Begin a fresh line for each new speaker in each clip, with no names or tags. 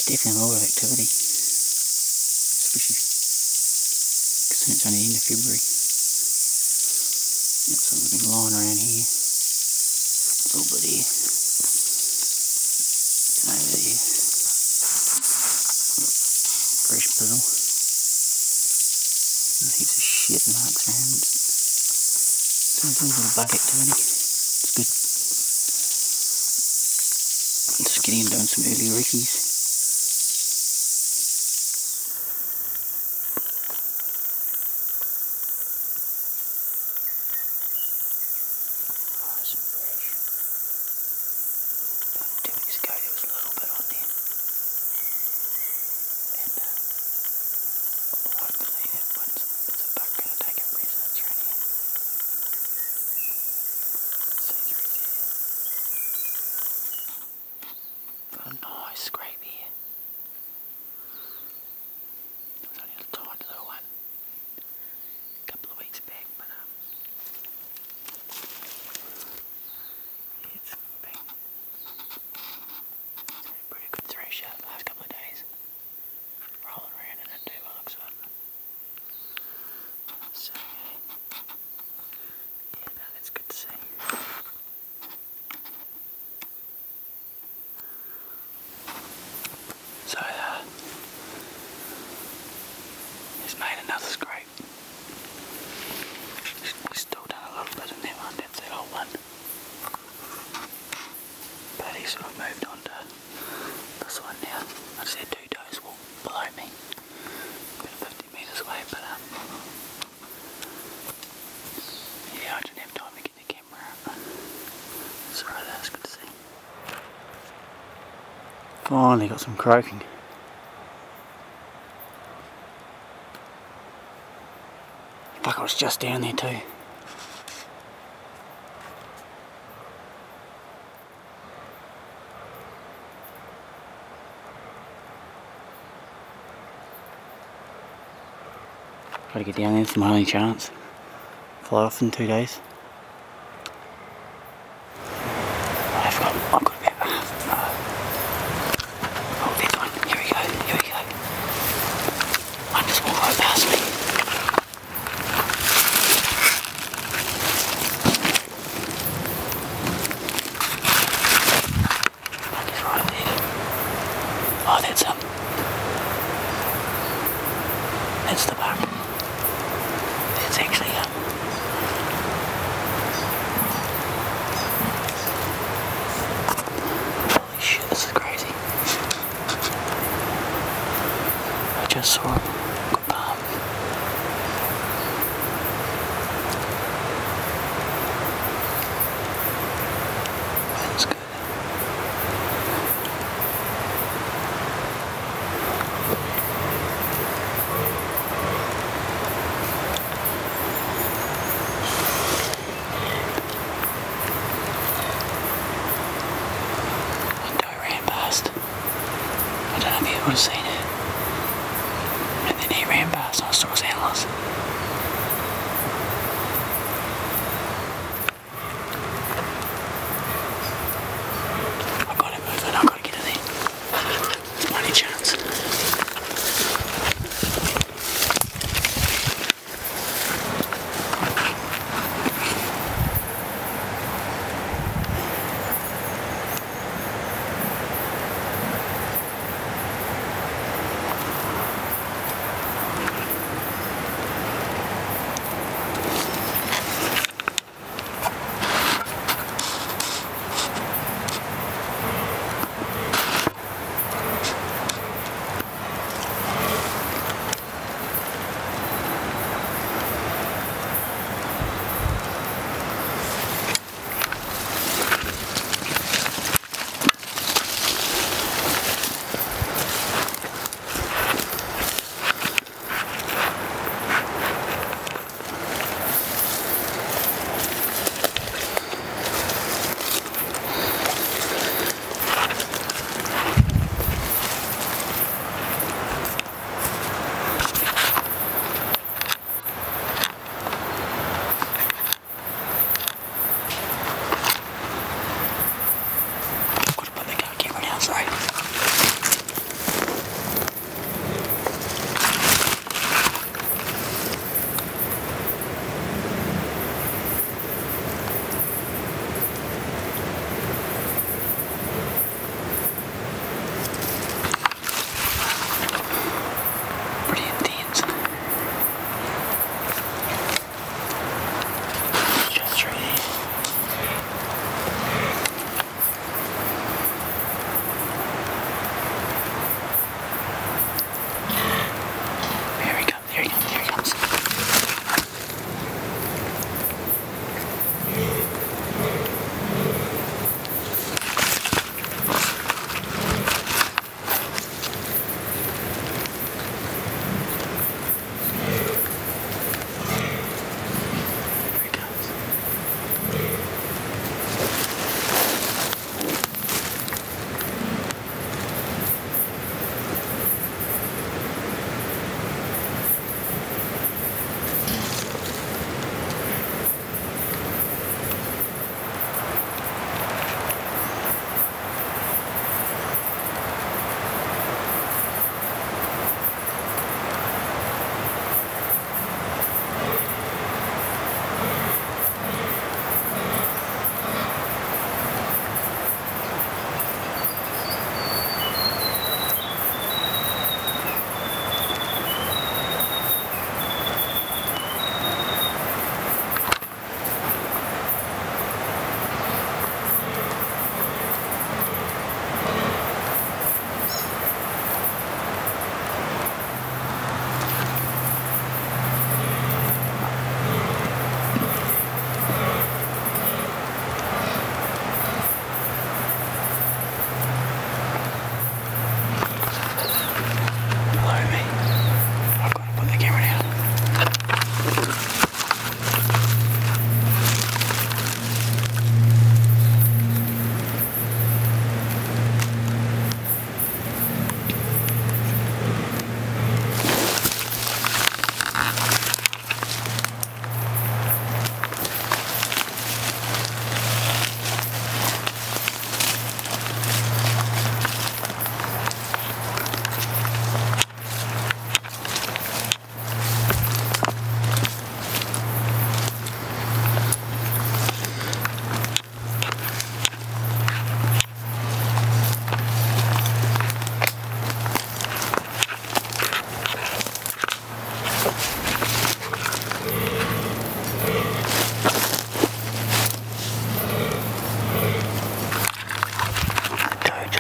definitely a lot of activity, especially considering it's only the end of February. Yep, so there's been lying around here, a little bit here, and over there, fresh pizzle. There's heaps of shit marks around, so there's a little bit of bug activity. It's good. I'm just getting and doing some early recce's. Nice scrape here. It was only a tiny little one a couple of weeks back, but it's been a pretty good thresher the last couple of days. Rolling around in it too, by the looks of it. So yeah, no, that's good to see. So he's made another scrape. He's still done a little bit in that one, that's that old one. But he's sort of moved on to this one now. I just had 2 does walk below me, about 50 metres away, but yeah, I didn't have time to get the camera out. That's alright, that's good to see. Finally got some croaking. Like I was just down there too. Try to get down there, it's my only chance. Fly off in 2 days. I've got about oh, there's one. Here we go. One just walked right past me. One is right there. Oh, that's him. That's the buck. That's actually him. Holy shit, this is crazy. I just saw him. Got palmed. That's good. I don't know if you would have seen it. And then he ran past and I saw his antlers. I've got to move it, I've got to get it in. It's my only chance.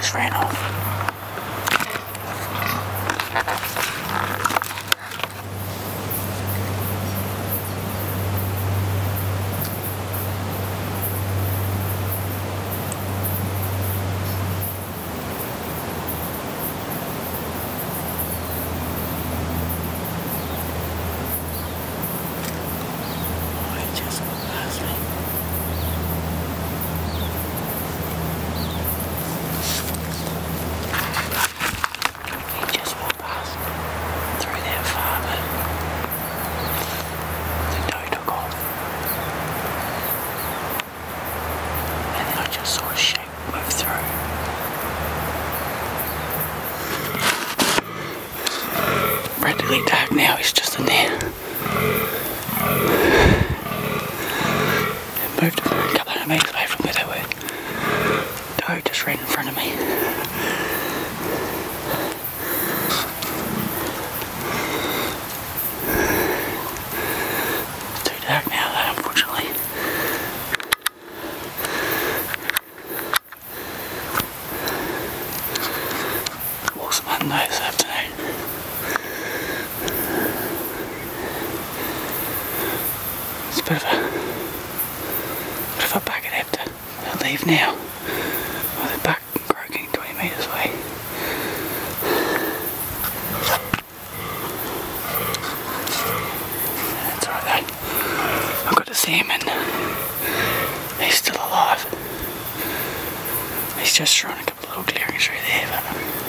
just ran off. Practically dark now, he's just in there. It moved a couple of metres away from where they were. Dog just ran in front of me. It's too dark now though, unfortunately. Awesome hunting though this afternoon. It's a bit of a bucket have to leave now. Well, they're back croaking 20 metres away. That's alright though. I've got to see him and he's still alive. He's just throwing a couple of little clearings through there, but